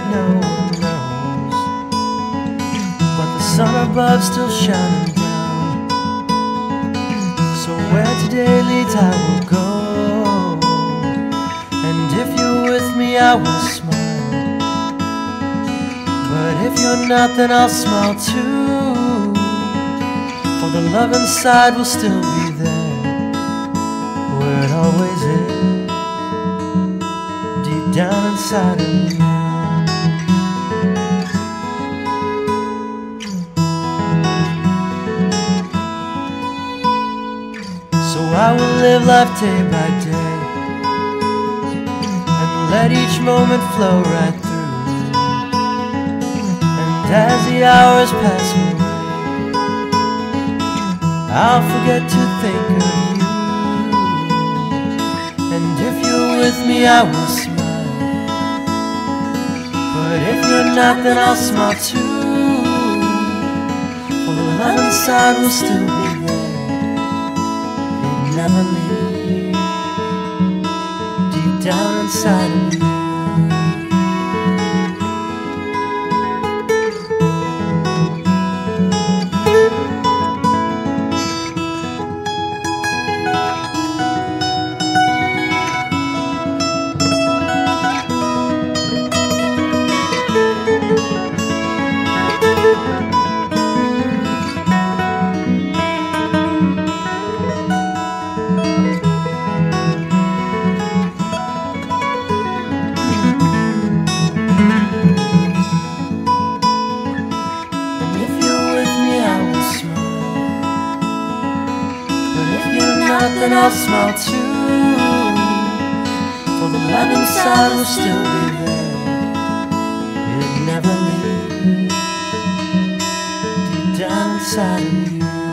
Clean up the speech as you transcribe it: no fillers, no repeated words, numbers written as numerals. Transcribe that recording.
no one knows, but the sun above still shining down. So where today leads I will go, and if you're with me I will smile, but if you're not then I'll smile too, for the love inside will still be there, where it always is, deep down inside of you. So I will live life day by day, and let each moment flow right through, and as the hours pass away, I'll forget to think of you, and if you're with me I will smile, but if you're not then I'll smile too, for the love inside will still be there, it never leaves, deep down inside of you. Then I'll smile too, for the love inside will still be there, it never leaves, deep down inside of you.